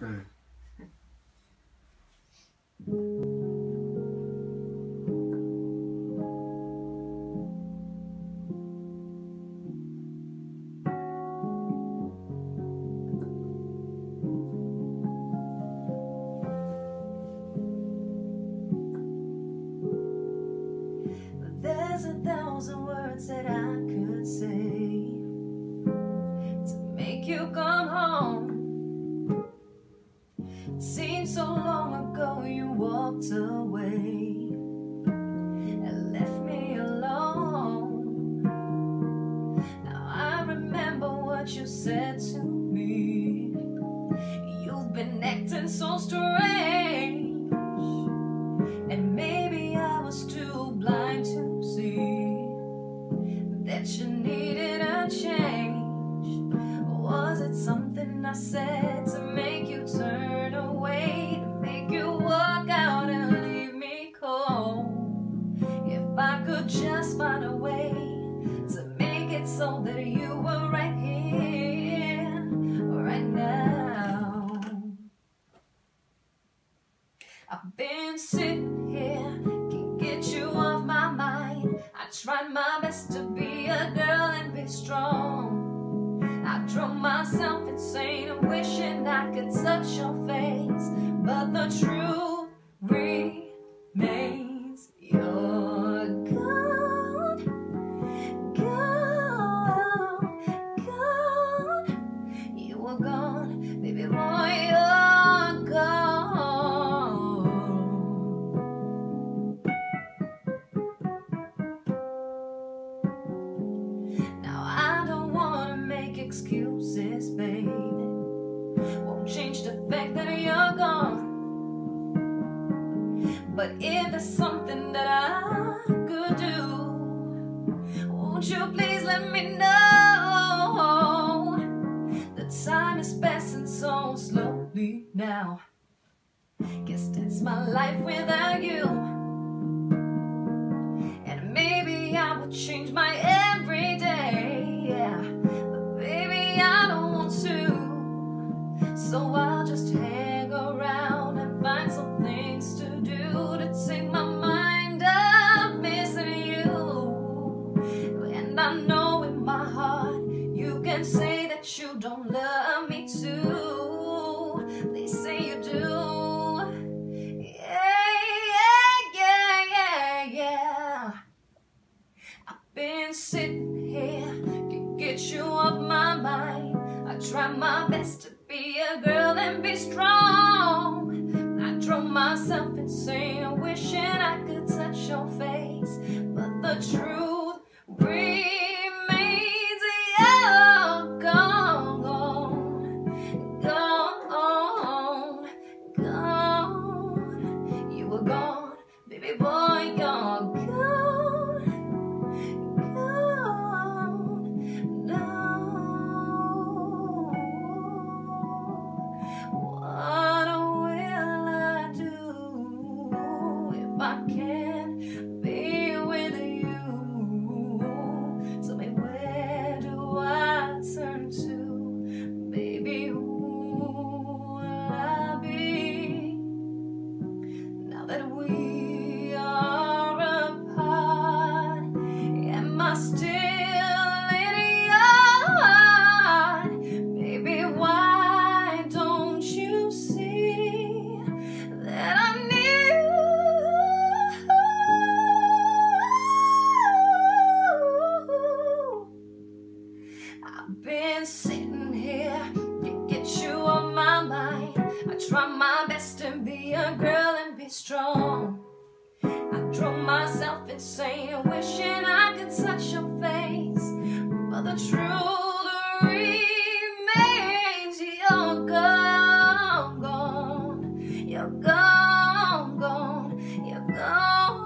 Okay. There's 1,000 words that I could say to make you come home. It seems so long ago you walked away and left me alone. Now I remember what you said to me. You've been acting so strange, and maybe I was too blind to see that you needed a change. Was it something I said to make you turn away, to make you walk out and leave me cold? If I could just find a way to make it so that you were right here, right now. I've been sitting here, can't get you off my mind. I tried my best to be a girl and be strong. I drove myself insane, wishing I could touch your face, but the truth remains, you're gone, gone, gone. You were gone, baby boy, you're gone. Now I don't wanna make excuses, baby. Won't change the fact that you're gone. But if there's something that I could do, won't you please let me know? The time is passing so slowly now. Guess that's my life without you. And maybe I would change my everyday, yeah, but baby I don't want to. So I'll just hang around and find some things to do to take my mind off missing you. And I know in my heart you can say that you don't love me too. They say you do. Been sitting here, can't get you off my mind. I try my best to be a girl and be strong. I drove myself insane, wishing I could touch your face, but the truth remains, you're gone, gone, gone. You were gone, baby boy, you're gone. What will I do if I can't be with you? Tell me, where do I turn to? Baby, who will I be now that we are apart? Am I still in your heart? Baby, why don't you see that I need you? I've been sitting here, can't get you off my mind. I try my best to be a girl and be strong. I drove myself insane, wishing I could touch your face, but the truth remains, you're gone, gone. You're gone, gone. You're gone.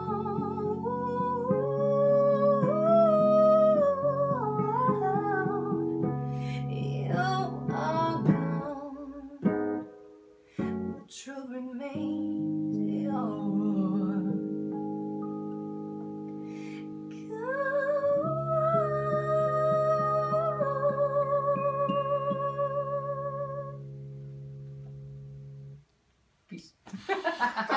You are gone. The truth remains, you're gone. Peace.